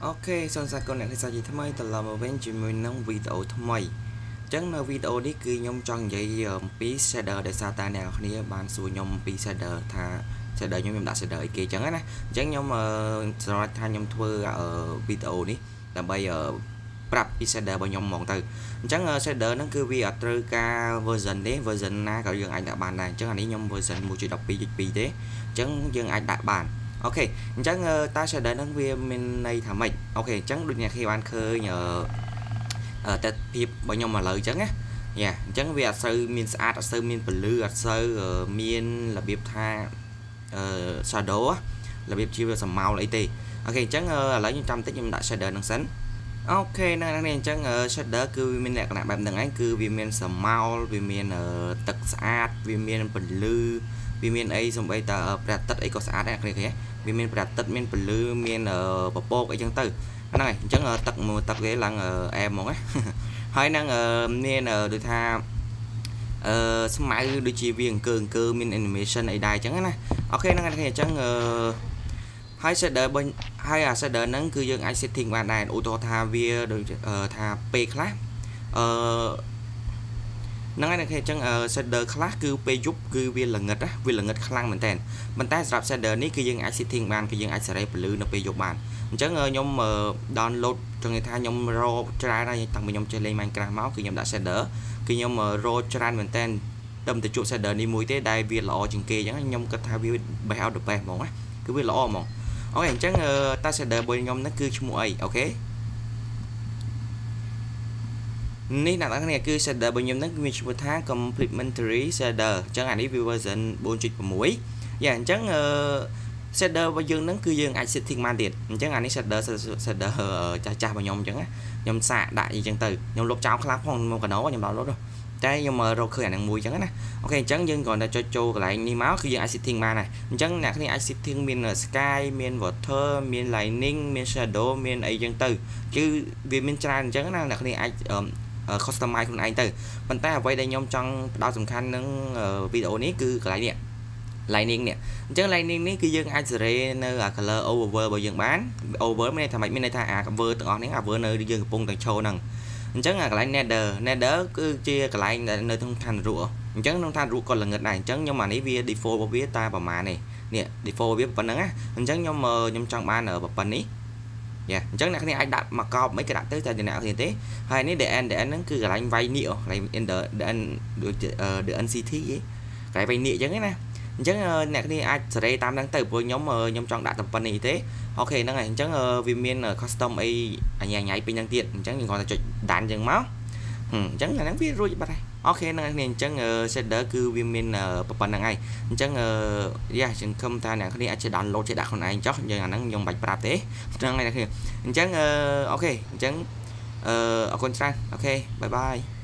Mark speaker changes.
Speaker 1: Ok សួស្តីកូនអ្នកសាជាថ្មីត្រឡប់មកវិញជាមួយនឹងវីដេអូថ្មីអញ្ចឹងនៅវីដេអូនេះគឺខ្ញុំចង់និយាយអំពី shader ដែលសារតែអ្នកនរគ្នាបានសួរខ្ញុំអំពី shader ថា shader ខ្ញុំដាក់ shader អីគេអញ្ចឹងណាអញ្ចឹងខ្ញុំសម្រាប់ថាខ្ញុំធ្វើវីដេអូនេះដើម្បីប្រាប់ពី shader របស់ខ្ញុំហ្មងទៅអញ្ចឹង shader ហ្នឹងគឺវាអត់ត្រូវការ version ទេ version ណាក៏យើងអាចដាក់បានដែរអញ្ចឹងអានេះខ្ញុំ version 1.12.2 ទេអញ្ចឹងយើងអាចដាក់បានអូខេអញ្ចឹងតើ shader ហ្នឹងវាមានន័យថាម៉េចអូខេអញ្ចឹងដូចអ្នកគេបានឃើញតែភាពរបស់ខ្ញុំឥឡូវអញ្ចឹងណាយ៉ាអញ្ចឹងវាអត់សូវមានស្អាតអត់សូវមានពលឺអត់សូវមានរបៀបថាshadow របៀបជាស្រមោលអីទេអូខេអញ្ចឹងឥឡូវខ្ញុំចាំតិចខ្ញុំដាក់ shader ហ្នឹងសិនអូខេហ្នឹងអញ្ចឹង shader គឺវាមានលក្ខណៈបែបហ្នឹងឯងគឺវាមានស្រមោលវាមានទឹកស្អាតវាមានពលឺវាមានអីសំបីតាព្រះអាទិត្យអីក៏ស្អាតដែរគ្នាគេវាមានព្រះអាទិត្យមានពលឺមានពពកអីចឹងទៅហ្នឹងហើយអញ្ចឹងទឹកវាឡើងអែមហ្មងណាហើយនឹងមានដូចថាស្មៅដូចជាវាអង្គើមាន animation អីដែរអញ្ចឹងណាអូខេហ្នឹងហើយអញ្ចឹងហើយ shader ហើយអា shader ហ្នឹងគឺយើងអាច setting បានដែរឧទាហរណ៍ថាវាដូចថាពេលខ្លះហ្នឹងហើយគេអញ្ចឹង shader ខ្លះគឺពេលយប់គឺវាល្ងិតវាល្ងិតខ្លាំងមែនតើប៉ុន្តែសម្រាប់ shader នេះគឺយើងអាច setting បានគឺយើងអាចសេរីពលឺនៅពេលយប់បានអញ្ចឹងខ្ញុំ download ចង់និយាយថាខ្ញុំរកច្រើនហើយតាំងពីខ្ញុំចេះលេង Minecraft មកគឺខ្ញុំដាក់ shader គឺខ្ញុំរកច្រើនមែនតើតែទៅជួប shader នេះមួយទេដែលវាល្អជាងគេអញ្ចឹងខ្ញុំគិតថាវា best out the best ហ្មងណាគឺវាល្អហ្មងអូខេអញ្ចឹងតា shader របស់ខ្ញុំហ្នឹងគឺឈ្មោះអីអូខេនេះអ្នកនរគឺ shader របស់ខ្ញុំហ្នឹងគឺមានឈ្មោះថា complementary shader អញ្ចឹងអានេះវា version 4.6 យ៉ាអញ្ចឹងshader របស់យើងហ្នឹងគឺយើងអាច setting បានទៀតអញ្ចឹងអានេះ shader ចាស់របស់ខ្ញុំអញ្ចឹងខ្ញុំសាកដាក់អីចឹងទៅខ្ញុំលុបចោលខ្លះផងមកកណោខ្ញុំដោតលុបតែខ្ញុំរកឃើញអាហ្នឹងមួយអញ្ចឹងណាអូខេអញ្ចឹងយើងគ្រាន់តែចុចចូលកន្លែងនេះមកគឺយើងអាច setting បានហើយអញ្ចឹងអ្នកគ្នាអាច setting មាន sky មាន water មាន lightning មាន shadow មានអីចឹងទៅគឺវាមានច្រើនអញ្ចឹងណាអ្នកគ្នាអាចcustomize ខ្លួនឯងទៅប៉ុន្តែអ្វីដែលខ្ញុំចង់ផ្ដោតសំខាន់នឹងវីដេអូនេះគឺកន្លែងនេះ lightning នេះអញ្ចឹង lightning នេះគឺយើងអាចសេរីនៅអា color overworld របស់យើងបាន over មានន័យថាម៉េចមានន័យថាអា cover ទាំងអស់នេះអា over នៅយើងកំពុងតែឈរហ្នឹងអញ្ចឹងអាកន្លែង nether គឺជាកន្លែងដែលនៅក្នុងឋាននរកអញ្ចឹងក្នុងឋាននរកក៏ល្ងិតដែរអញ្ចឹងខ្ញុំអានេះវា default របស់វាតែប្រហែលនេះ default វាប៉ុណ្្នឹងណាអញ្ចឹងខ្ញុំចង់បានប៉ុណ្្នេះយ៉ាអញ្ចឹងអ្នកគ្នាអាចដាក់មកកោបមិនក៏ដាក់ទៅតែអ្នកគ្នាទេហើយនេះ DN ហ្នឹងគឺកន្លែងវាយនៀកកន្លែង DN ដូច NCT កន្លែងវាយនៀកអញ្ចឹងណាអញ្ចឹងអ្នកគ្នាអាចសេរីតាមហ្នឹងទៅព្រោះខ្ញុំចង់ដាក់តែប៉ុណ្្នេះទេអូខេហ្នឹងហើយអញ្ចឹងវាមាន custom អីអញ្ញាញ៉ៃពេញហ្នឹងទៀតអញ្ចឹងយើងគ្រាន់តែចុចដានអញ្ចឹងមកអញ្ចឹងអាហ្នឹងវារួចបាត់ហើយអូខេហ្នឹងហើយអញ្ចឹង shader គឺវាមានប៉ុណ្្នឹងហើយអញ្ចឹងយ៉ាសង្ឃឹមថាអ្នកគ្នាអាច download ចេះដាក់ខ្លួនឯងចុះយើងអាហ្នឹងខ្ញុំបាច់ប្រាប់ទេហ្នឹងហើយអ្នកគ្នាអញ្ចឹងអូខេអញ្ចឹងអរគុណច្រើនអូខេបាយបាយ